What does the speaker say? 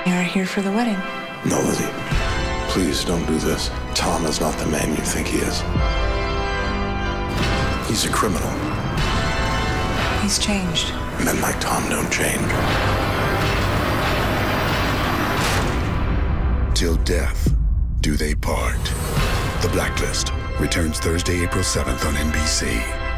You're here for the wedding. No, Lizzie. Please don't do this. Tom is not the man you think he is. He's a criminal. He's changed. Men like Tom don't change. Till death do they part. The Blacklist returns Thursday, April 7th on NBC.